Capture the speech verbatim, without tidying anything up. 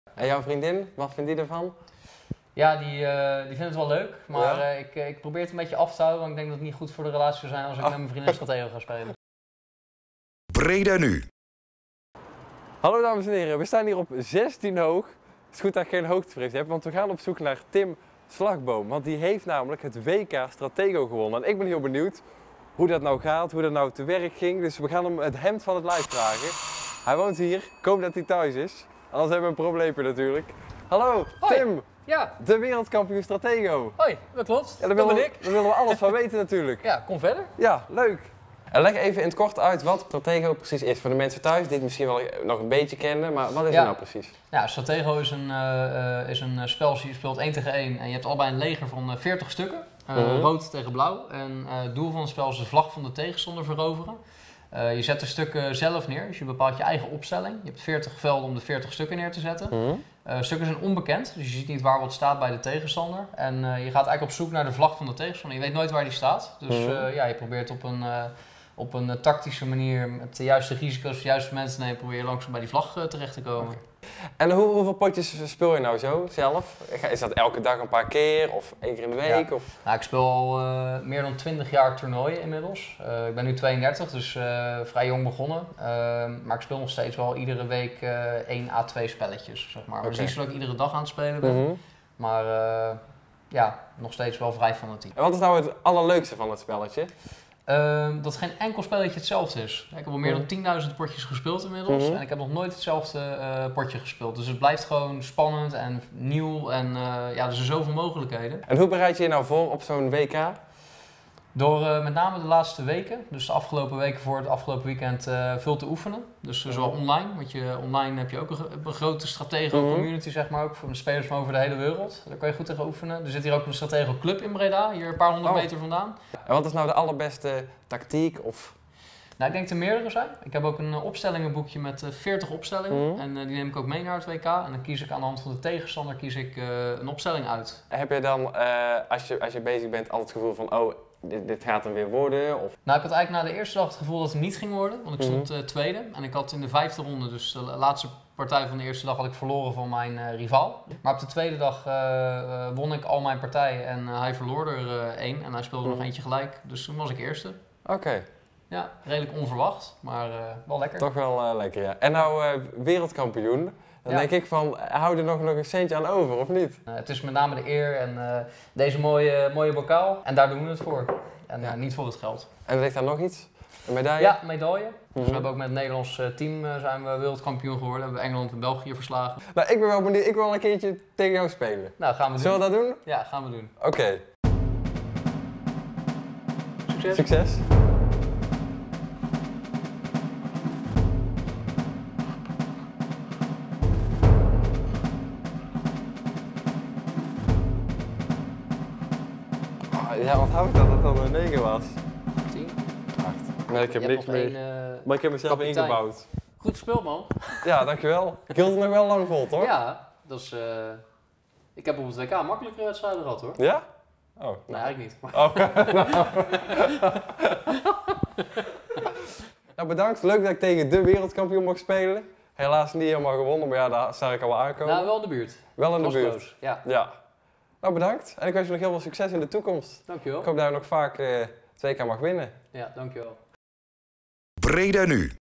En jouw vriendin, wat vindt die ervan? Ja, die, uh, die vindt het wel leuk, maar ja? uh, ik, uh, ik probeer het een beetje af te houden, want ik denk dat het niet goed voor de relatie zou zijn als ik oh. met mijn vriendin Stratego ga spelen. Breda nu. Hallo dames en heren, we staan hier op zestien hoog. Het is goed dat ik geen hoogtevrees heb, want we gaan op zoek naar Tim Slagboom. Want die heeft namelijk het W K Stratego gewonnen. En ik ben heel benieuwd hoe dat nou gaat, hoe dat nou te werk ging. Dus we gaan hem het hemd van het lijf vragen. Hij woont hier, ik hoop dat hij thuis is. Anders hebben we een probleempje natuurlijk. Hallo, Hoi. Tim! Ja. De wereldkampioen Stratego. Hoi, dat klopt. Ja, daar dat willen ben we, ik. Daar willen we alles van weten natuurlijk. Ja, kom verder. Ja, leuk. En leg even in het kort uit wat Stratego precies is. Voor de mensen thuis die het misschien wel nog een beetje kennen, maar wat is ja. het nou precies? Ja, Stratego is een, uh, is een spel, je speelt één tegen één en je hebt allebei een leger van veertig stukken. Uh, mm-hmm. Rood tegen blauw. En uh, het doel van het spel is de vlag van de tegenstander veroveren. Uh, je zet de stukken zelf neer, dus je bepaalt je eigen opstelling. Je hebt veertig velden om de veertig stukken neer te zetten. Mm-hmm. uh, stukken zijn onbekend, dus je ziet niet waar wat staat bij de tegenstander. En uh, je gaat eigenlijk op zoek naar de vlag van de tegenstander. Je weet nooit waar die staat. Dus mm-hmm. uh, ja, je probeert op een, uh, op een uh, tactische manier met de juiste risico's voor de juiste mensen te nemen, probeer je langzaam bij die vlag uh, terecht te komen. Okay. En hoe, hoeveel potjes speel je nou zo zelf? Is dat elke dag een paar keer of één keer in de week? Ja. Of? Nou, ik speel al uh, meer dan twintig jaar toernooien inmiddels. Uh, ik ben nu tweeëndertig, dus uh, vrij jong begonnen. Uh, maar ik speel nog steeds wel iedere week uh, één à twee spelletjes, zeg maar. Okay. Het is niet zo dat ik iedere dag aan het spelen ben, mm-hmm. maar uh, ja, nog steeds wel vrij fanatiek. En wat is nou het allerleukste van het spelletje? Uh, dat geen enkel spelletje hetzelfde is. Ik heb al meer dan tienduizend potjes gespeeld inmiddels mm-hmm. en ik heb nog nooit hetzelfde uh, potje gespeeld. Dus het blijft gewoon spannend en nieuw en uh, ja, er zijn zoveel mogelijkheden. En hoe bereid je je nou voor op zo'n W K? Door uh, met name de laatste weken, dus de afgelopen weken voor het afgelopen weekend, uh, veel te oefenen. Dus uh, zowel online, want je, online heb je ook een, een grote Stratego mm-hmm. community, zeg maar, ook voor de spelers van over de hele wereld. Daar kan je goed tegen oefenen. Er zit hier ook een Stratego club in Breda, hier een paar honderd oh. meter vandaan. En wat is nou de allerbeste tactiek? Of? Nou, ik denk dat er meerdere zijn. Ik heb ook een opstellingenboekje met uh, veertig opstellingen mm-hmm. en uh, die neem ik ook mee naar het W K. En dan kies ik aan de hand van de tegenstander kies ik, uh, een opstelling uit. Heb je dan, uh, als, je, als je bezig bent, altijd het gevoel van, oh, Dit, dit gaat hem weer worden? Of? Nou, ik had eigenlijk na de eerste dag het gevoel dat het niet ging worden, want ik stond uh, tweede. En ik had in de vijfde ronde, dus de laatste partij van de eerste dag, had ik verloren van mijn uh, rivaal. Maar op de tweede dag uh, uh, won ik al mijn partijen en uh, hij verloor er uh, één en hij speelde mm. nog eentje gelijk. Dus toen was ik eerste. Oké. Okay. Ja, redelijk onverwacht, maar uh, wel lekker. Toch wel uh, lekker, ja. En nou uh, wereldkampioen. Dan ja. denk ik van, hou er nog, nog een centje aan over, of niet? Uh, het is met name de eer en uh, deze mooie, mooie bokaal. En daar doen we het voor. En ja. uh, niet voor het geld. En ligt daar nog iets? Een medaille? Ja, een medaille. Mm-hmm. Dus we hebben ook met het Nederlands uh, team uh, zijn we wereldkampioen geworden. Hebben we Engeland en België verslagen. Nou, ik ben wel benieuwd. Ik wil wel een keertje tegen jou spelen. Nou, gaan we doen. Zullen we dat doen? Ja, gaan we doen. Oké. Okay. Succes. Succes. Ja, wat hou ik dat het dan een negen was? tien. acht. Nee, ik heb niks meer. Een, uh, maar ik heb mezelf kapitein. ingebouwd. Goed gespeeld, man. Ja, dankjewel. Ik hield het nog wel lang vol, toch? Ja, dat is... Uh, ik heb op het W K makkelijkere wedstrijden gehad, hoor. Ja? Oh. Nee, nou. eigenlijk niet. Maar... Oh. Nou, bedankt. Leuk dat ik tegen de wereldkampioen mag spelen. Helaas niet helemaal gewonnen, maar ja, daar sta ik al wel aankomen. Nou, wel in de buurt. Wel in de buurt. Close. Ja. Ja. Nou, bedankt. En ik wens je nog heel veel succes in de toekomst. Dankjewel. Ik hoop dat je nog vaak uh, het W K mag winnen. Ja, dankjewel. Breda nu.